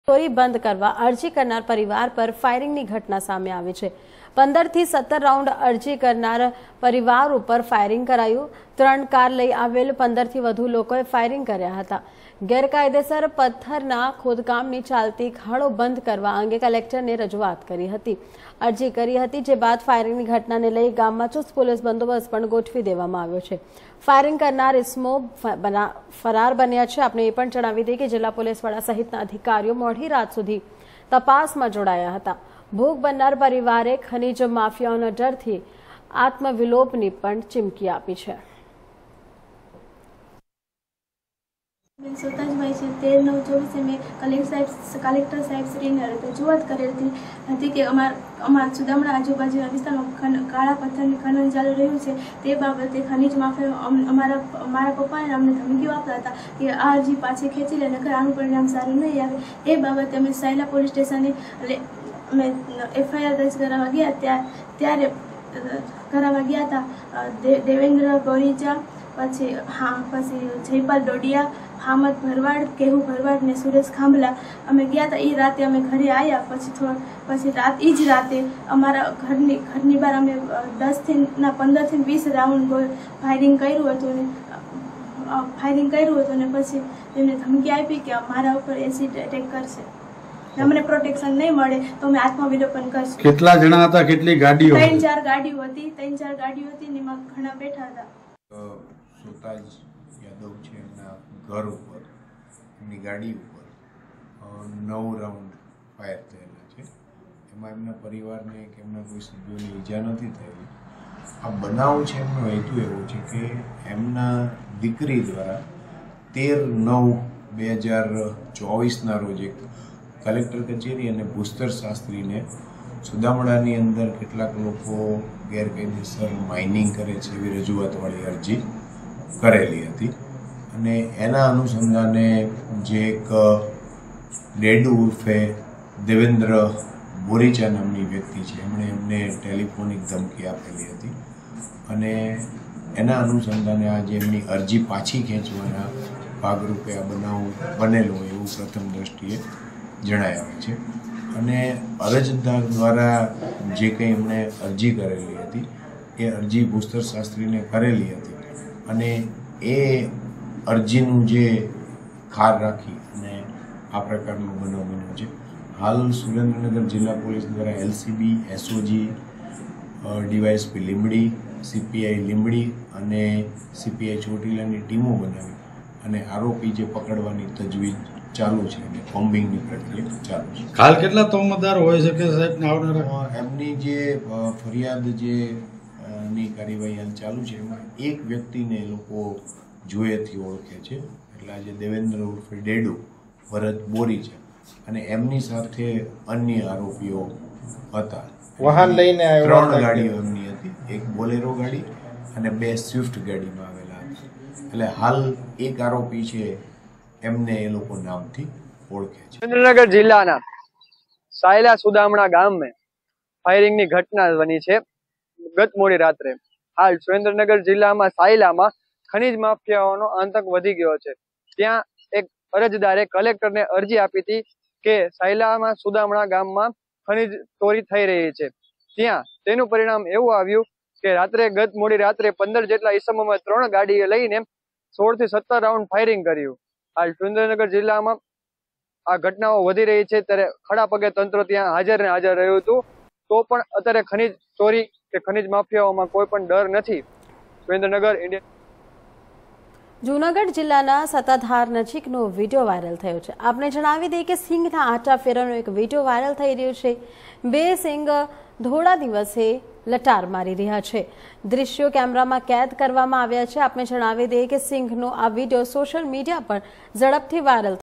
ચોરી બંધ કરવા અરજી કરનાર પરિવાર પર ફાયરિંગની ઘટના સામે આવી છે। 15 થી 17 રાઉન્ડ અરજી કરનાર પરિવાર ઉપર ફાયરિંગ કરાયું। 3 કાર લઈ આવેલ 15 થી વધુ લોકોએ ફાયરિંગ કર્યા હતા। ગેરકાયદેસર પથ્થરના ખોદકામની ચાલતી ખાડો બંધ કરવા અંગે કલેક્ટરને રજૂઆત કરી હતી, અરજી કરી હતી, જે બાદ ફાયરિંગની ઘટનાને લઈ ગામમાં ચુસ્ત પોલીસ બંદોબસ્ત પણ ગોઠવી દેવામાં આવ્યો છે। ફાયરિંગ કરનાર ઇસમો ફરાર બન્યા છે। આપણે એ પણ જણાવી દઈએ કે જિલ્લા પોલીસ વડા સહિતના અધિકારીઓ મોડી રાત સુધી તપાસમાં જોડાયા હતા। ભોગ બનનાર પરિવારે ખનીજ માફિયાઓના ડરથી આત્મવિલોપની પણ ચીમકી આપી છે। સુતાજભાઈ છે 13/9/24 મેં કલેક્ટર સાહેબ શ્રીને રજૂઆત કરેલી હતી કે અમારા સુદામડા આજુબાજુના વિસ્તારમાં કાળા પથ્થરની ખનન ચાલી રહ્યું છે। તે બાબતે ખનીજ માફિયા મારા પપ્પાને અમને ધમકીઓ આપતા હતા કે આ અરજી પાછી ખેંચી લે, નકર આનું પરિણામ સારું નહીં આવે। એ બાબતે અમે સાયલા પોલીસ સ્ટેશને અમે FIR દર્જ કરાવવા ગયા ત્યારે કરાવવા ગયા હતા। દેવેન્દ્ર બોરીચા, પછી જયપાલ ડોડિયા, હામદ ભરવાડ, કેહુ ભરવાડ ને સુરેશ ખાંભલા અમે ગયા હતા। એ રાતે અમે ઘરે આવ્યા પછી એ જ રાતે અમારા ઘરની બહાર અમે 15 થી 20 રાઉન્ડ ફાયરિંગ કર્યું હતું ને પછી એમને ધમકી આપી કે મારા ઉપર એસિડ એટેક કરશે, અમને પ્રોટેક્શન નહીં મળે તો અમે આત્મવિલોપન કરશું। કેટલા જણા હતા, કેટલી ગાડીઓ? 3-4 ગાડીઓ હતી ને એમાં ઘણા બેઠા હતા। સુતાજ યાદવ છે એમના ઘર ઉપર, એમની ગાડી ઉપર 9 રાઉન્ડ ફાયર થયેલા છે। એમાં એમના પરિવારને કે એમના કોઈ સભ્યોને ઈજા નથી થયેલી। આ બનાવ છે એમનો હેતુ એવો છે કે એમના દીકરી દ્વારા 13/9/2024ના રોજ એક કલેક્ટર કચેરી અને ભૂસ્તર શાસ્ત્રીને સુદામડાની અંદર કેટલાક લોકો ગેરકાયદેસર માઇનિંગ કરે છે એવી રજૂઆતવાળી અરજી કરેલી હતી અને એના અનુસંધાને જે એક ડેડુ ઉર્ફે દેવેન્દ્ર બોરીચા નામની વ્યક્તિ છે એમને ટેલિફોનિક ધમકી આપેલી હતી અને એના અનુસંધાને આજે એમની અરજી પાછી ખેંચવાના ભાગરૂપે આ બનાવ બનેલો એવું પ્રથમ દ્રષ્ટિએ જણાય આવે છે। અને અરજદાર દ્વારા જે કંઈ એમણે અરજી કરેલી હતી એ અરજી ભૂસ્તર શાસ્ત્રીને કરેલી હતી અને એ અરજીનું જે ખાર રાખી અને આ પ્રકારનો બનાવ બન્યો છે। હાલ સુરેન્દ્રનગર જિલ્લા પોલીસ દ્વારા LCB, SOG, DYSP Limbdi, CPI Limbdi અને CPI ચોટીલાની ટીમો બનાવી અને આરોપી જે પકડવાની તજવીજ ચાલુ છે અને કોમ્બિંગની પ્રક્રિયા ચાલુ છે। હાલ કેટલા તોમતદાર હોય છે કે સાહેબને આવનારા? એમની જે ફરિયાદ ની કાર્યવાહી હાલ ચાલુ છે એમાં એક વ્યક્તિને લોકો જોયેથી ઓળખે છે, એટલે આજે દેવેન્દ્ર ઉર્ફે ડેડુ ભરત બોરી છે અને એમની સાથે અન્ય આરોપીઓ હતા। વાહન લઈને 3 ગાડીઓ એમની હતી, એક બોલેરો ગાડી અને 2 સ્વિફ્ટ ગાડીમાં આવેલા હતા। એટલે હાલ એક આરોપી છે એમને એ લોકો નામથી ઓળખે છે। સુરેન્દ્રનગર જિલ્લાના સાયલા સુદામડા ગામમાં ફાયરિંગની ઘટના બની છે ગત મોડી રાત્રે। હાલ સુરેન્દ્રનગર જિલ્લામાં સાયલામાં ખનીજ માફિયાઓનો આતંક વધી ગયો છે। ત્યાં એક અરજદારે કલેક્ટરને અરજી આપી હતી કે સાયલામાં સુદામડા ગામમાં ખનીજ ચોરી થઈ રહી છે। ત્યાં તેનું પરિણામ એવું આવ્યું કે ગત મોડી રાત્રે 15 જેટલા ઈસમોમાં 3 ગાડીએ લઈને 16 થી 17 રાઉન્ડ ફાયરિંગ કર્યું। હાલ સુરેન્દ્રનગર જિલ્લામાં આ ઘટનાઓ વધી રહી છે ત્યારે ખડા પગે તંત્ર ત્યાં હાજર રહ્યું હતું, તો પણ અત્યારે ખનીજ ચોરી કે ખનીજ માફિયાઓમાં કોઈ પણ ડર નથી। સુરેન્દ્રનગર જૂનાગઢ જિલ્લાના સત્તાધાર નજીકનો વિડીયો વાયરલ થયો છે। આપણે જણાવી દઈએ કે સિંગના આટા ફેરવાનો એક વિડીયો વાયરલ થઈ રહ્યો છે। 2 સિંગ ધોળા દિવસે લટાર મારી રહ્યા છે। દ્રશ્યો કેમેરામાં કેદ કરવામાં આવ્યા છે। આપણે જણાવી દઈએ કે સિંગનો આ વિડીયો સોશિયલ મીડિયા પર ઝડપથી વાયરલ